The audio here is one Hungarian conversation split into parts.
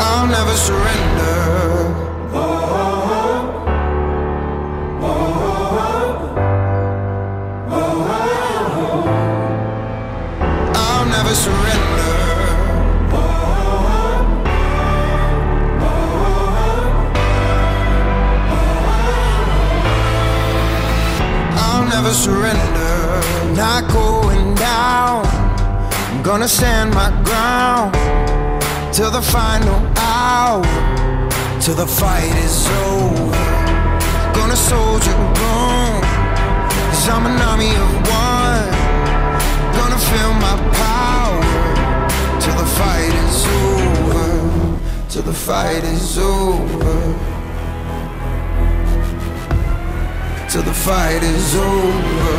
I'll never surrender. I'll never surrender. I'll never surrender. Not going down. I'm gonna stand my ground till the final hour, till the fight is over. Gonna soldier on, 'cause I'm an army of one. Gonna feel my power till the fight is over, till the fight is over, till the fight is over.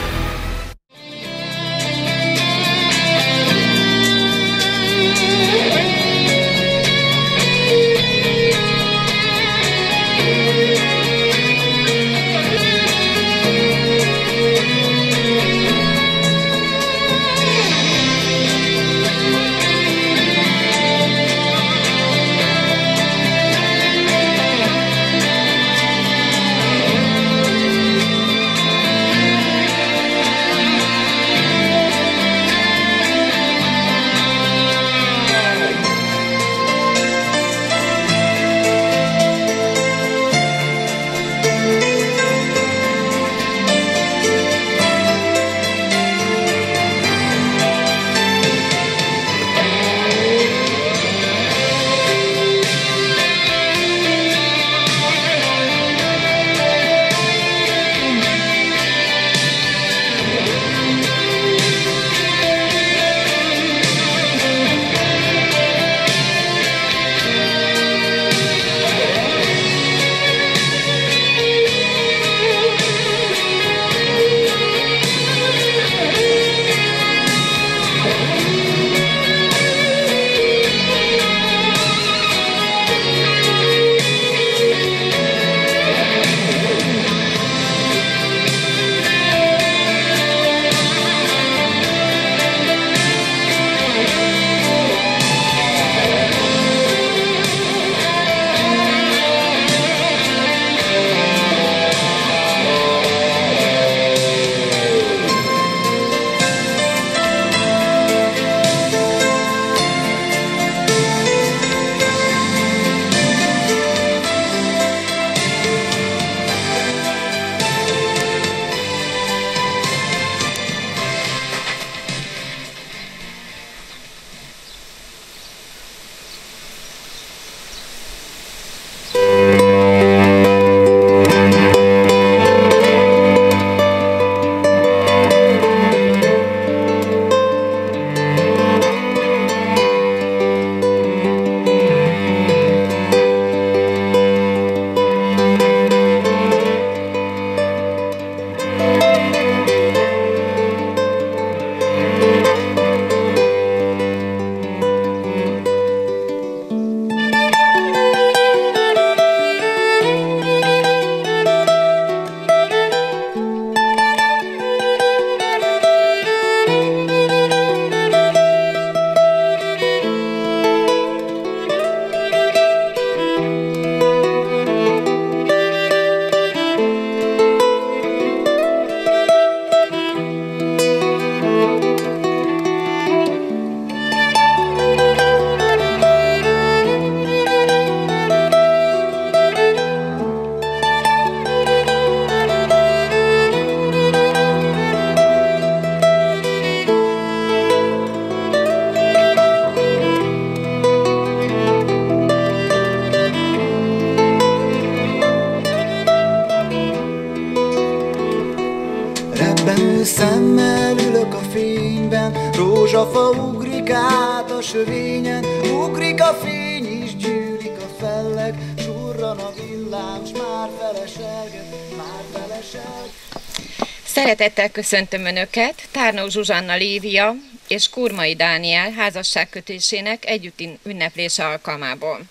Szemmel ülök a fényben, rózsafa ugrik át a sövényen, ugrik a fény és gyűlik a felleg, surran a villám, s már feleselget, már feleselget. Szeretettel köszöntöm Önöket, Tárnó Zsuzsanna Lívia és Kurmai Dániel házasságkötésének együtt ünneplése alkalmából.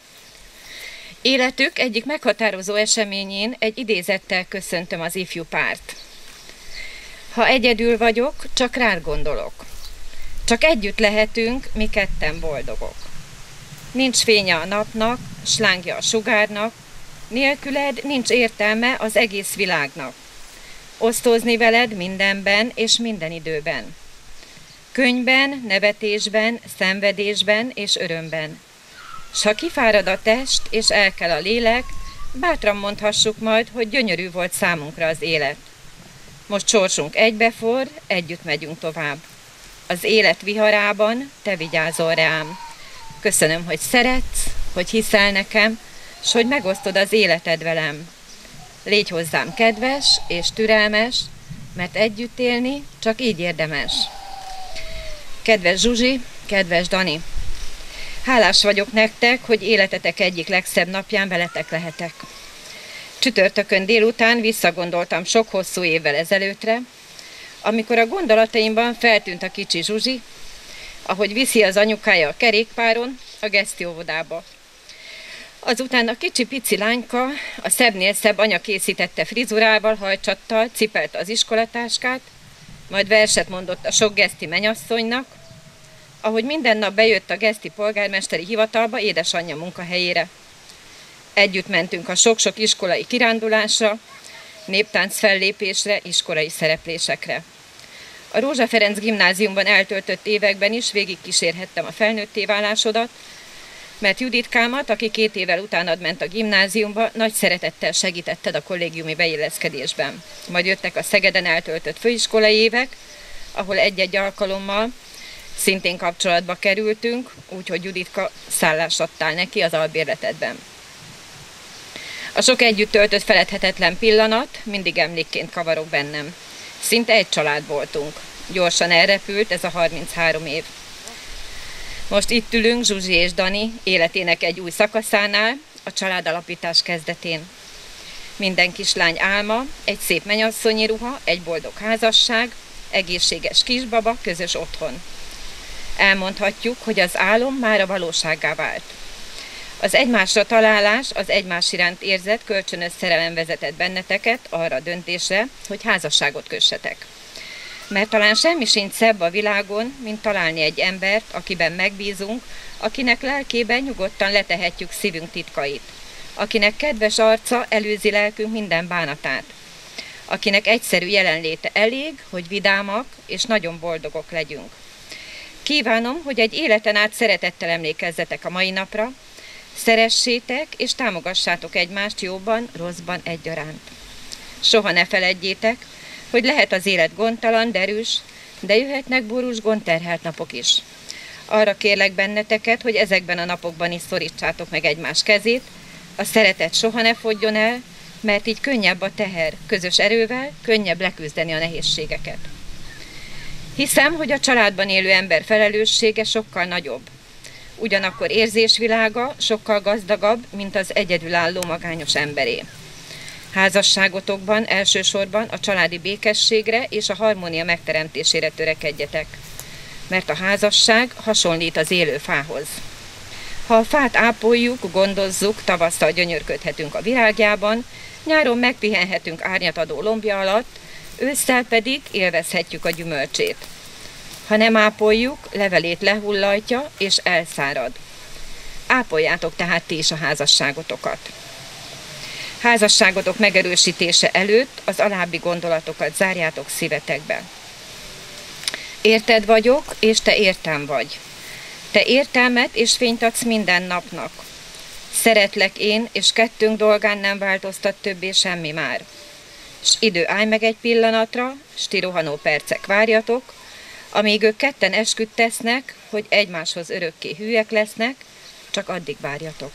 Életük egyik meghatározó eseményén egy idézettel köszöntöm az ifjú párt. Ha egyedül vagyok, csak rád gondolok. Csak együtt lehetünk, mi ketten boldogok. Nincs fénye a napnak, s lángja a sugárnak, nélküled nincs értelme az egész világnak. Osztozni veled mindenben és minden időben. Könyvben, nevetésben, szenvedésben és örömben. S ha kifárad a test és elkel a lélek, bátran mondhassuk majd, hogy gyönyörű volt számunkra az élet. Most sorsunk egybeforr, együtt megyünk tovább. Az élet viharában te vigyázol rám. Köszönöm, hogy szeretsz, hogy hiszel nekem, s hogy megosztod az életed velem. Légy hozzám kedves és türelmes, mert együtt élni csak így érdemes. Kedves Zsuzsi, kedves Dani! Hálás vagyok nektek, hogy életetek egyik legszebb napján veletek lehetek. Csütörtökön délután visszagondoltam sok hosszú évvel ezelőttre, amikor a gondolataimban feltűnt a kicsi Zsuzsi, ahogy viszi az anyukája a kerékpáron a Geszti óvodába. Azután a kicsi pici lányka a szebbnél szebb anya készítette frizurával, hajcsattal, cipelte az iskolatáskát, majd verset mondott a sok geszti menyasszonynak, ahogy minden nap bejött a geszti polgármesteri hivatalba édesanyja munkahelyére. Együtt mentünk a sok-sok iskolai kirándulásra, néptánc fellépésre, iskolai szereplésekre. A Rózsa Ferenc gimnáziumban eltöltött években is végigkísérhettem a felnőtté válásodat, mert Juditkámat, aki 2 évvel utánad ment a gimnáziumba, nagy szeretettel segítetted a kollégiumi beilleszkedésben. Majd jöttek a Szegeden eltöltött főiskolai évek, ahol egy-egy alkalommal szintén kapcsolatba kerültünk, úgyhogy Juditka szállást adtál neki az albérletedben. A sok együtt töltött feledhetetlen pillanat mindig emlékként kavarog bennem. Szinte egy család voltunk. Gyorsan elrepült ez a 33 év. Most itt ülünk Zsuzsi és Dani életének egy új szakaszánál, a családalapítás kezdetén. Minden kislány álma, egy szép mennyasszonyi ruha, egy boldog házasság, egészséges kisbaba, közös otthon. Elmondhatjuk, hogy az álom mára valósággá vált. Az egymásra találás, az egymás iránt érzett kölcsönös szerelem vezetett benneteket arra a döntésre, hogy házasságot kössetek. Mert talán semmi sincs szebb a világon, mint találni egy embert, akiben megbízunk, akinek lelkében nyugodtan letehetjük szívünk titkait, akinek kedves arca előzi lelkünk minden bánatát, akinek egyszerű jelenléte elég, hogy vidámak és nagyon boldogok legyünk. Kívánom, hogy egy életen át szeretettel emlékezzetek a mai napra, szeressétek és támogassátok egymást jóban, rosszban egyaránt. Soha ne feledjétek, hogy lehet az élet gondtalan, derűs, de jöhetnek borús, gondterhelt napok is. Arra kérlek benneteket, hogy ezekben a napokban is szorítsátok meg egymás kezét, a szeretet soha ne fogjon el, mert így könnyebb a teher, közös erővel könnyebb leküzdeni a nehézségeket. Hiszem, hogy a családban élő ember felelőssége sokkal nagyobb. Ugyanakkor érzésvilága sokkal gazdagabb, mint az egyedülálló magányos emberé. Házasságotokban elsősorban a családi békességre és a harmónia megteremtésére törekedjetek, mert a házasság hasonlít az élő fához. Ha a fát ápoljuk, gondozzuk, tavasszal gyönyörködhetünk a virágjában, nyáron megpihenhetünk árnyatadó lombja alatt, ősszel pedig élvezhetjük a gyümölcsét. Ha nem ápoljuk, levelét lehullajtja és elszárad. Ápoljátok tehát ti is a házasságotokat. Házasságotok megerősítése előtt az alábbi gondolatokat zárjátok szívetekbe. Érted vagyok, és te értem vagy. Te értelmet és fényt adsz minden napnak. Szeretlek én, és kettőnk dolgán nem változtat többé semmi már. S idő, állj meg egy pillanatra, s ti rohanó percek várjatok, amíg ők ketten esküt tesznek, hogy egymáshoz örökké hűek lesznek, csak addig várjatok.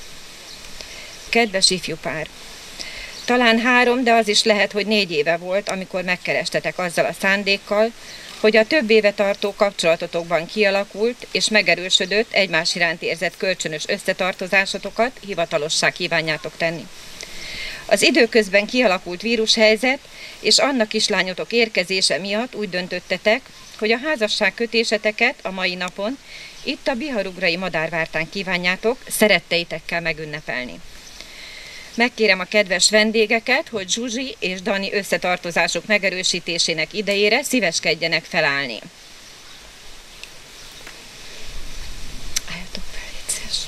Kedves ifjú pár! Talán 3, de az is lehet, hogy 4 éve volt, amikor megkerestetek azzal a szándékkal, hogy a több éve tartó kapcsolatotokban kialakult és megerősödött egymás iránt érzett kölcsönös összetartozásotokat hivatalossá kívánjátok tenni. Az időközben kialakult vírushelyzet és annak kislányotok érkezése miatt úgy döntöttetek, hogy a házasság kötéseteket a mai napon itt a Biharugrai Madárvártán kívánjátok szeretteitekkel megünnepelni. Megkérem a kedves vendégeket, hogy Zsuzsi és Dani összetartozások megerősítésének idejére szíveskedjenek felállni. Álljatok fel, légy szíves.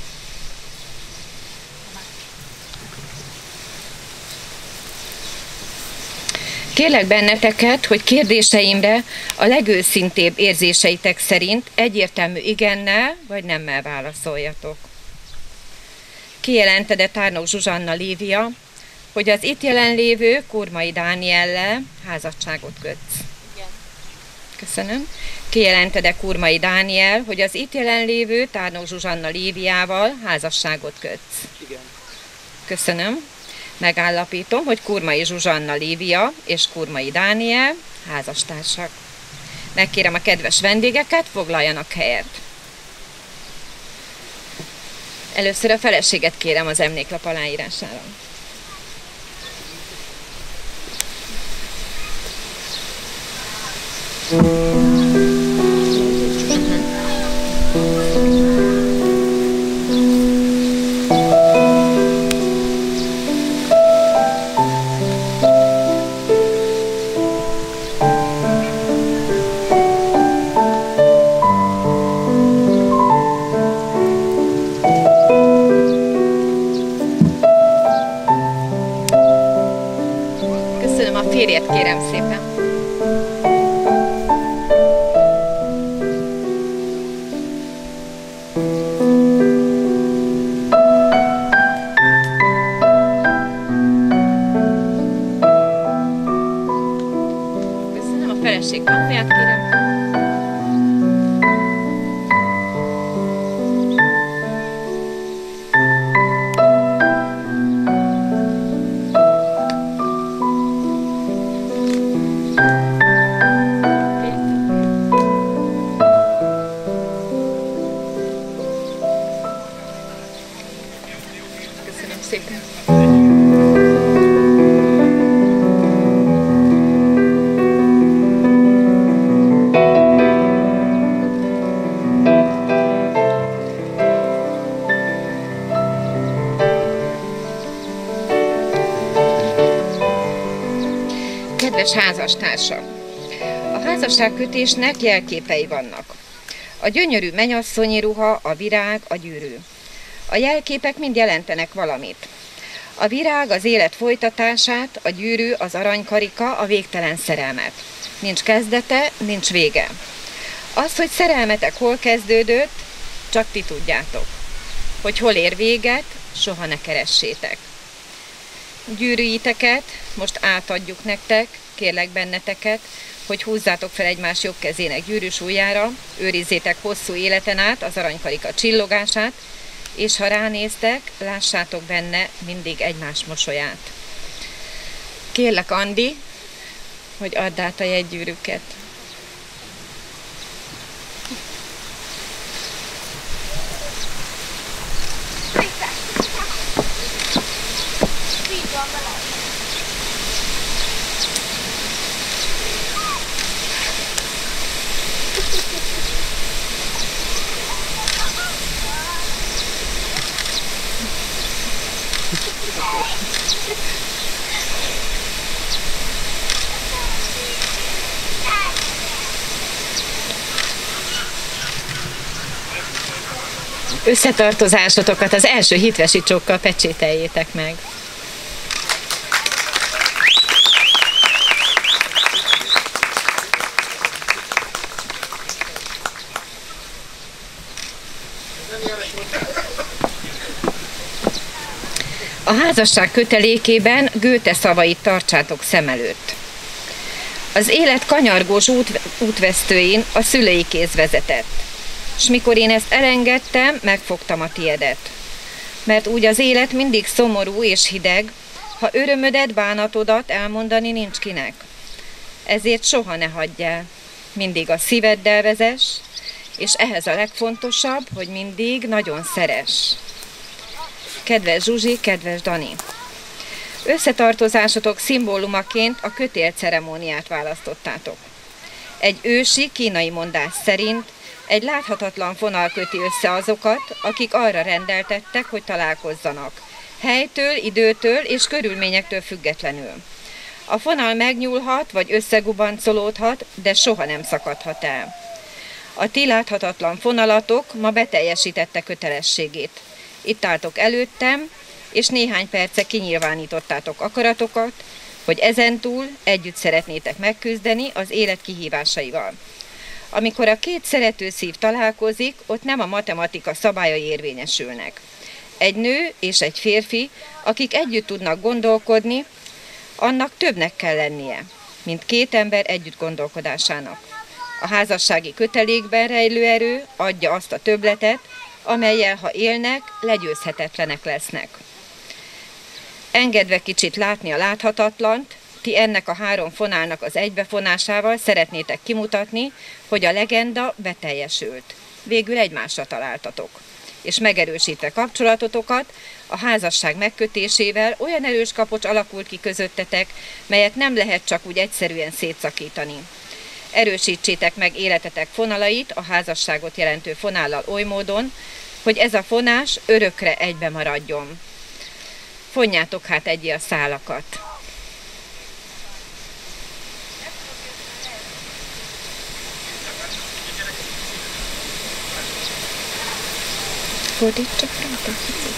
Kérlek benneteket, hogy kérdéseimre a legőszintébb érzéseitek szerint egyértelmű igennel vagy nemmel válaszoljatok. Kijelentede Tárnok Zsuzsanna Lívia, hogy az itt jelenlévő Kurmai Dániellel házasságot kötsz? Igen. Köszönöm. Kijelentede Kurmai Dániel, hogy az itt jelenlévő Tárnok Zsuzsanna Líviával házasságot kötsz? Igen. Köszönöm. Megállapítom, hogy Kurmai Zsuzsanna Lívia és Kurmai Dániel házastársak. Megkérem a kedves vendégeket, foglaljanak helyet. Először a feleséget kérem az emléklap aláírására. Köszönöm, a férjet kérem szépen. Köszönöm, a feleség tanúját kérem. Köszönöm szépen. Kedves házastársak! A házasságkötésnek jelképei vannak. A gyönyörű mennyasszonyi ruha, a virág, a gyűrű. A jelképek mind jelentenek valamit. A virág az élet folytatását, a gyűrű az aranykarika, a végtelen szerelmet. Nincs kezdete, nincs vége. Az, hogy szerelmetek hol kezdődött, csak ti tudjátok. Hogy hol ér véget, soha ne keressétek. Gyűrűiteket most átadjuk nektek, kérlek benneteket, hogy húzzátok fel egymás jobb kezének gyűrűs ujjára, őrizzétek hosszú életen át az aranykarika csillogását, és ha ránéztek, lássátok benne mindig egymás mosolyát. Kérlek, Andi, hogy add át a jegygyűrűket. Összetartozásotokat az első hitvesi csókkal pecsételjétek meg. A házasság kötelékében Goethe szavait tartsátok szem előtt. Az élet kanyargós útvesztőin a szülei kéz vezetett, s mikor én ezt elengedtem, megfogtam a tiedet. Mert úgy az élet mindig szomorú és hideg, ha örömödet, bánatodat elmondani nincs kinek. Ezért soha ne hagyj el, mindig a szíveddel vezess, és ehhez a legfontosabb, hogy mindig nagyon szeress. Kedves Zsuzsi, kedves Dani! Összetartozásotok szimbólumaként a kötélceremóniát választottátok. Egy ősi kínai mondás szerint egy láthatatlan fonal köti össze azokat, akik arra rendeltettek, hogy találkozzanak. Helytől, időtől és körülményektől függetlenül. A fonal megnyúlhat, vagy összegubancolódhat, de soha nem szakadhat el. A ti láthatatlan fonalatok ma beteljesítette kötelességét. Itt álltok előttem, és néhány perce kinyilvánítottátok akaratokat, hogy ezentúl együtt szeretnétek megküzdeni az élet kihívásaival. Amikor a két szerető szív találkozik, ott nem a matematika szabályai érvényesülnek. Egy nő és egy férfi, akik együtt tudnak gondolkodni, annak többnek kell lennie, mint két ember együtt gondolkodásának. A házassági kötelékben rejlő erő adja azt a többletet, amellyel, ha élnek, legyőzhetetlenek lesznek. Engedve kicsit látni a láthatatlant, ti ennek a három fonálnak az egybefonásával szeretnétek kimutatni, hogy a legenda beteljesült. Végül egymásra találtatok. És megerősítve kapcsolatotokat, a házasság megkötésével olyan erős kapocs alakult ki közöttetek, melyet nem lehet csak úgy egyszerűen szétszakítani. Erősítsétek meg életetek fonalait a házasságot jelentő fonállal oly módon, hogy ez a fonás örökre egybe maradjon. Fonjátok hát egyé a szálakat. Fordíts csak rá,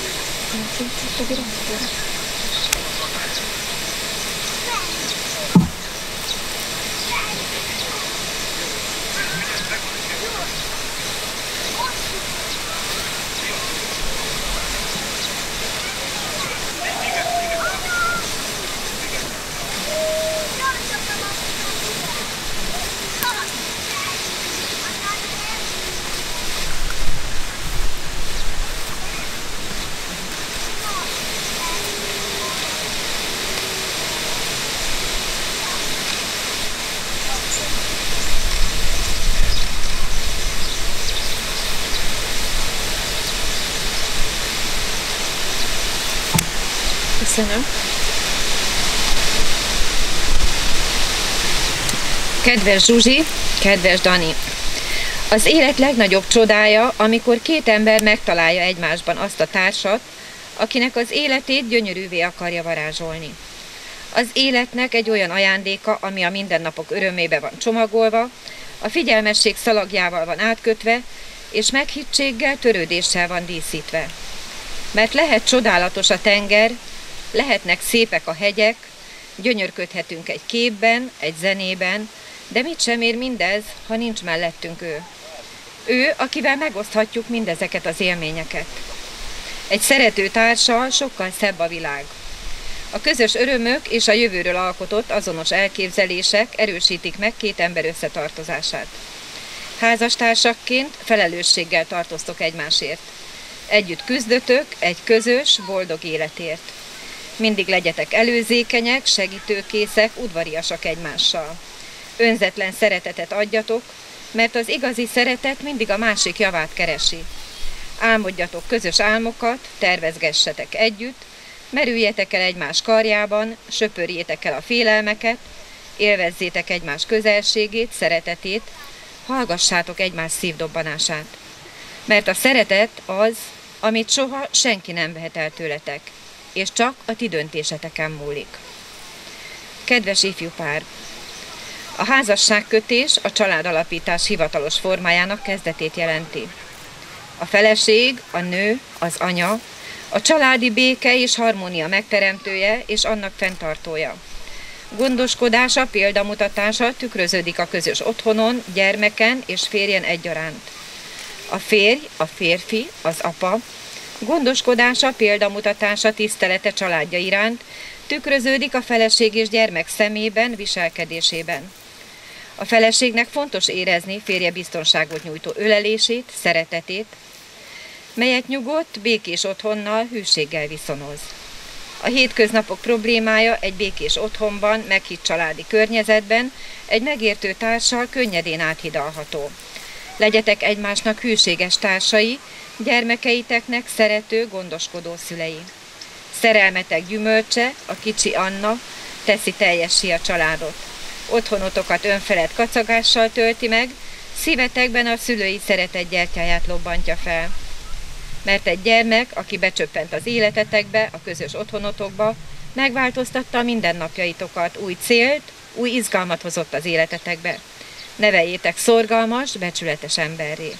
Köszönöm. Kedves Zsuzsi, kedves Dani! Az élet legnagyobb csodája, amikor két ember megtalálja egymásban azt a társat, akinek az életét gyönyörűvé akarja varázsolni. Az életnek egy olyan ajándéka, ami a mindennapok örömébe van csomagolva, a figyelmesség szalagjával van átkötve, és meghittséggel, törődéssel van díszítve. Mert lehet csodálatos a tenger, lehetnek szépek a hegyek, gyönyörködhetünk egy képben, egy zenében, de mit sem ér mindez, ha nincs mellettünk ő. Ő, akivel megoszthatjuk mindezeket az élményeket. Egy szerető társal sokkal szebb a világ. A közös örömök és a jövőről alkotott azonos elképzelések erősítik meg két ember összetartozását. Házastársakként felelősséggel tartoztok egymásért. Együtt küzdötök egy közös, boldog életért. Mindig legyetek előzékenyek, segítőkészek, udvariasak egymással. Önzetlen szeretetet adjatok, mert az igazi szeretet mindig a másik javát keresi. Álmodjatok közös álmokat, tervezgessetek együtt, merüljetek el egymás karjában, söpörjétek el a félelmeket, élvezzétek egymás közelségét, szeretetét, hallgassátok egymás szívdobbanását. Mert a szeretet az, amit soha senki nem vehet el tőletek, és csak a ti döntéseteken múlik. Kedves ifjú pár! A házasságkötés a családalapítás hivatalos formájának kezdetét jelenti. A feleség, a nő, az anya, a családi béke és harmónia megteremtője és annak fenntartója. Gondoskodása, példamutatása tükröződik a közös otthonon, gyermeken és férjen egyaránt. A férj, a férfi, az apa, gondoskodása, példamutatása, tisztelete családja iránt tükröződik a feleség és gyermek szemében, viselkedésében. A feleségnek fontos érezni férje biztonságot nyújtó ölelését, szeretetét, melyet nyugodt, békés otthonnal, hűséggel viszonoz. A hétköznapok problémája egy békés otthonban, meghitt családi környezetben, egy megértő társal könnyedén áthidalható. Legyetek egymásnak hűséges társai, gyermekeiteknek szerető, gondoskodó szülei. Szerelmetek gyümölcse, a kicsi Anna, teszi teljessé a családot. Otthonotokat önfelett kacagással tölti meg, szívetekben a szülői szeretet gyertyáját lobbantja fel. Mert egy gyermek, aki becsöppent az életetekbe, a közös otthonotokba, megváltoztatta a mindennapjaitokat, új célt, új izgalmat hozott az életetekbe. Neveljétek szorgalmas, becsületes emberré.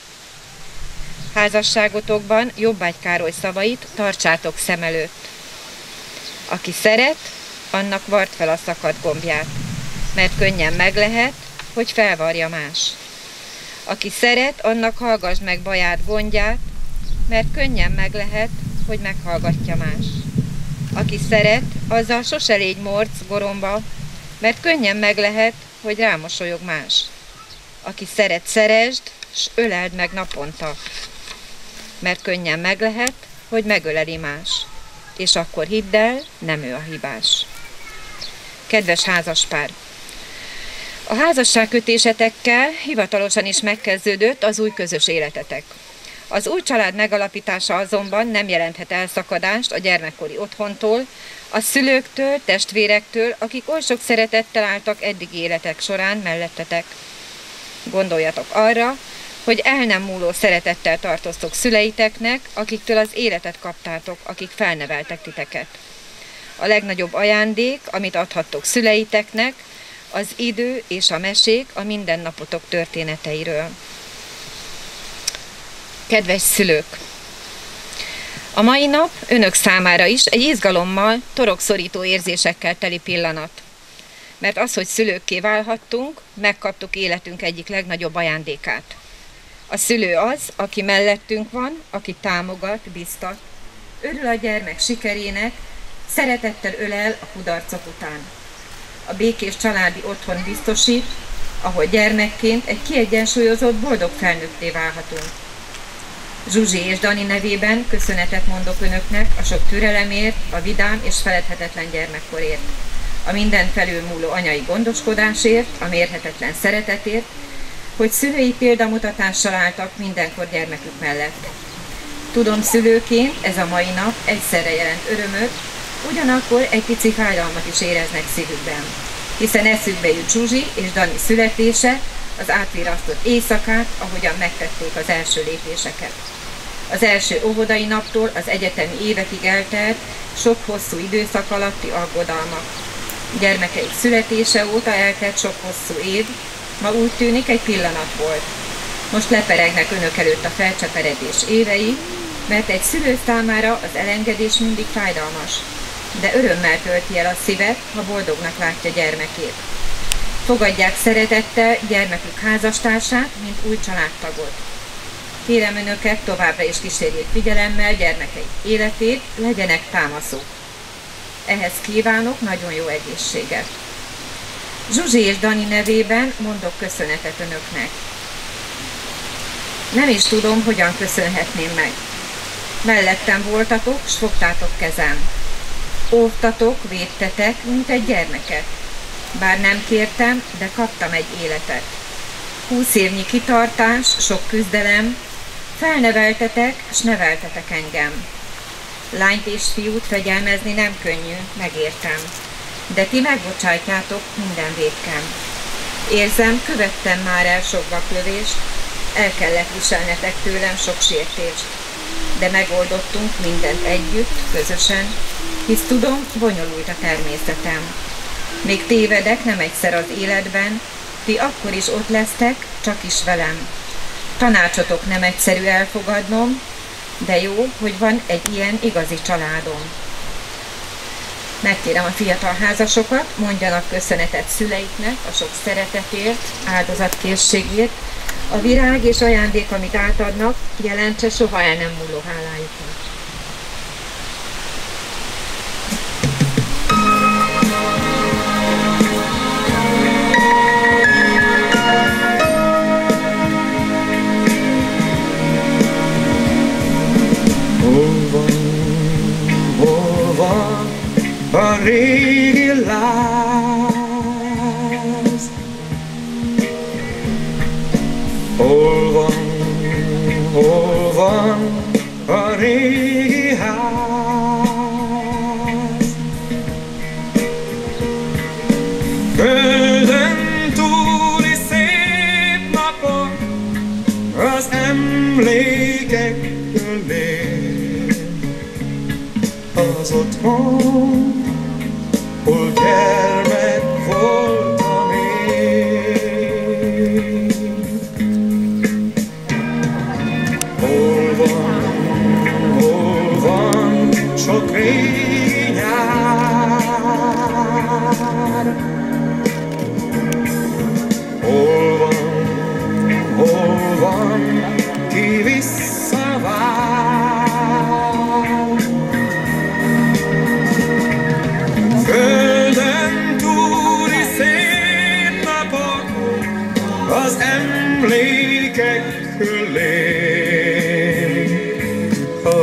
Házasságotokban Jobbágy Károly szavait tartsátok szem előtt. Aki szeret, annak vard fel a szakadt gombját, mert könnyen meg lehet, hogy felvarja más. Aki szeret, annak hallgass meg baját, gondját, mert könnyen meg lehet, hogy meghallgatja más. Aki szeret, azzal sose légy morc, goromba, mert könnyen meg lehet, hogy rámosolyog más. Aki szeret, szeresd, s öleld meg naponta, mert könnyen meg lehet, hogy megöleli más. És akkor hidd el, nem ő a hibás. Kedves házaspár! A házasságkötésetekkel hivatalosan is megkezdődött az új közös életetek. Az új család megalapítása azonban nem jelenthet elszakadást a gyermekkori otthontól, a szülőktől, testvérektől, akik oly sok szeretettel álltak eddigi életek során mellettetek. Gondoljatok arra, hogy el nem múló szeretettel tartoztok szüleiteknek, akiktől az életet kaptátok, akik felneveltek titeket. A legnagyobb ajándék, amit adhattok szüleiteknek, az idő és a mesék a mindennapotok történeteiről. Kedves szülők! A mai nap önök számára is egy izgalommal, torokszorító érzésekkel teli pillanat. Mert az, hogy szülőkké válhattunk, megkaptuk életünk egyik legnagyobb ajándékát. A szülő az, aki mellettünk van, aki támogat, biztat, örül a gyermek sikerének, szeretettel ölel a kudarcok után. A békés családi otthon biztosít, ahol gyermekként egy kiegyensúlyozott, boldog felnőtté válhatunk. Zsuzsi és Dani nevében köszönetet mondok önöknek a sok türelemért, a vidám és feledhetetlen gyermekkorért, a minden felülmúló anyai gondoskodásért, a mérhetetlen szeretetért, hogy szülői példamutatással álltak mindenkor gyermekük mellett. Tudom, szülőként ez a mai nap egyszerre jelent örömöt, ugyanakkor egy pici fájdalmat is éreznek szívükben, hiszen eszükbe jut Zsuzsi és Dani születése, az átvirasztott éjszakát, ahogyan megtették az első lépéseket. Az első óvodai naptól az egyetemi évekig eltelt sok hosszú időszak alatti aggodalmak. Gyermekeik születése óta eltelt sok hosszú év, ma úgy tűnik egy pillanat volt. Most leperegnek önök előtt a felcseperedés évei, mert egy szülő számára az elengedés mindig fájdalmas, de örömmel tölti el a szívet, ha boldognak látja gyermekét. Fogadják szeretettel gyermekük házastársát, mint új családtagot. Kérem önöket, továbbra is kísérjék figyelemmel gyermekeik életét, legyenek támaszok. Ehhez kívánok nagyon jó egészséget. Zsuzsi és Dani nevében mondok köszönetet önöknek. Nem is tudom, hogyan köszönhetném meg. Mellettem voltatok, s fogtátok kezem. Óvtatok, védtetek, mint egy gyermeket. Bár nem kértem, de kaptam egy életet. 20 évnyi kitartás, sok küzdelem, felneveltetek, s neveltetek engem. Lányt és fiút fegyelmezni nem könnyű, megértem. De ti megbocsátjátok minden vétkem. Érzem, követtem már el sok vaklövést, el kellett viselnetek tőlem sok sértést. De megoldottunk mindent együtt, közösen, hisz tudom, bonyolult a természetem. Még tévedek nem egyszer az életben, ti akkor is ott lesztek, csak is velem. Tanácsotok nem egyszerű elfogadnom, de jó, hogy van egy ilyen igazi családom. Megkérem a fiatal házasokat, mondjanak köszönetet szüleiknek a sok szeretetért, áldozatkészségért, a virág és ajándék, amit átadnak, jelentse soha el nem múló hálájukat. Hol van a régi láz? Hol van a régi ház? Földön túli szép napon az emlékek körül az otthon, hol gyermek voltam én. Hol van sok régi nyár?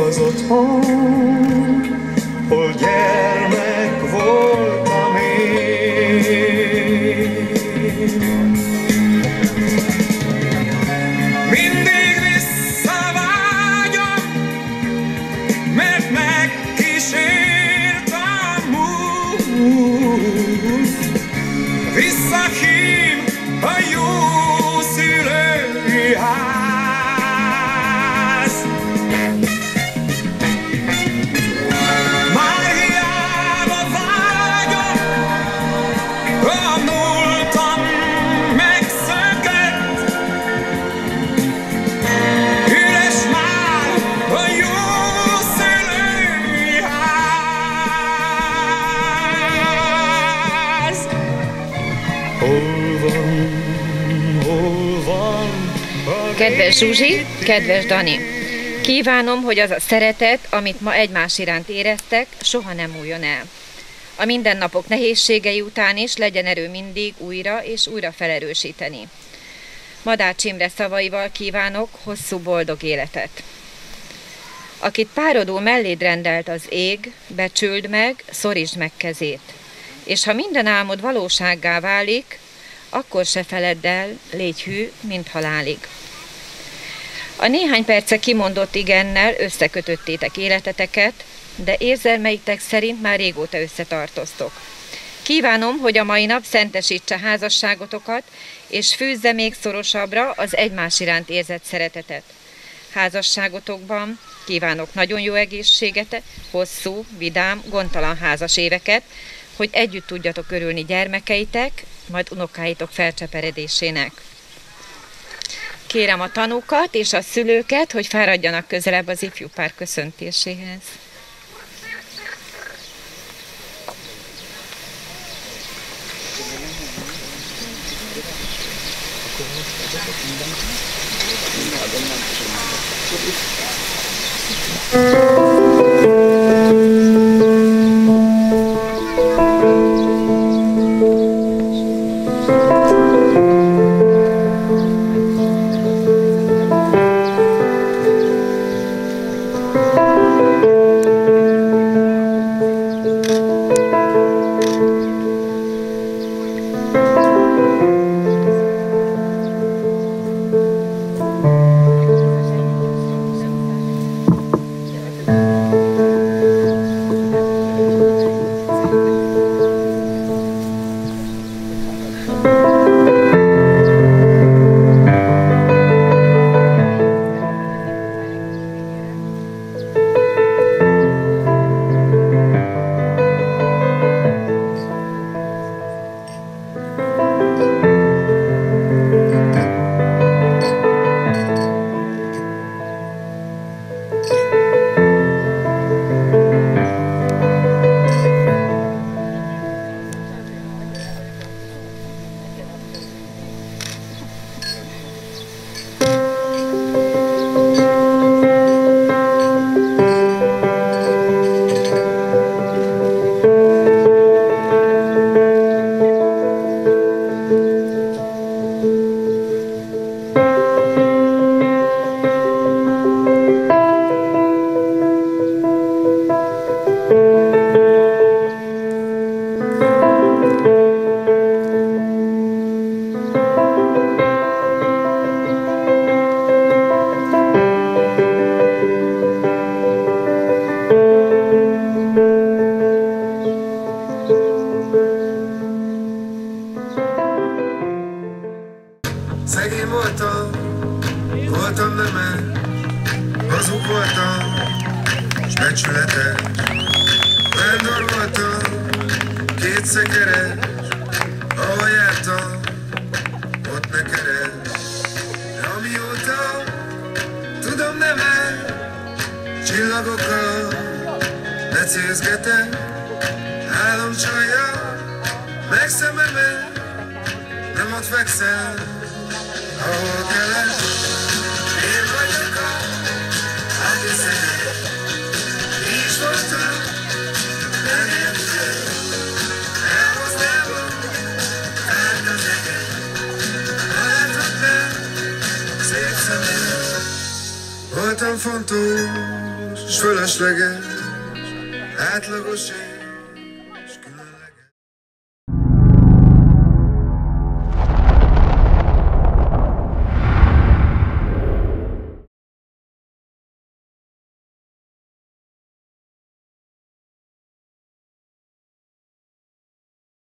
az otthon, hol gyermek voltam én. Mindig visszavágyom, mert megkísért a múlt. Visszahív a jó szülői ház. Már hiába vágyom, a múltam megszökött. Üres már a jó szülői ház. Hol van Kedves Zsuzsi, kedves Dani! Kívánom, hogy az a szeretet, amit ma egymás iránt éreztek, soha nem múljon el. A mindennapok nehézségei után is legyen erő mindig újra és újra felerősíteni. Madács Imre szavaival kívánok hosszú boldog életet. Akit párodó melléd rendelt az ég, becsüld meg, szorítsd meg kezét. És ha minden álmod valósággá válik, akkor se feledd el, légy hű, mint halálig. A néhány perce kimondott igennel összekötöttétek életeteket, de érzelmeitek szerint már régóta összetartoztok. Kívánom, hogy a mai nap szentesítse házasságotokat, és fűzze még szorosabbra az egymás iránt érzett szeretetet. Házasságotokban kívánok nagyon jó egészséget, hosszú, vidám, gondtalan házas éveket, hogy együtt tudjatok örülni gyermekeitek, majd unokáitok felcseperedésének. Kérem a tanúkat és a szülőket, hogy fáradjanak közelebb az ifjú pár köszöntéséhez. voltam nemes, hazug voltam, s becsületes. Vándor voltam, kétszekeres, ahol jártam, ott ne keres. Amióta tudom nemes, csillagokkal lecézgetek, álomcsajjal megszememed, nem ott fekszel, ahol kellett. Én vagyok aki szeret, is voltam, nem érted. Elhoználom, állt az eget, ha látod nem, szép szemed. Voltam fontos, s fölösleges, átlagos én.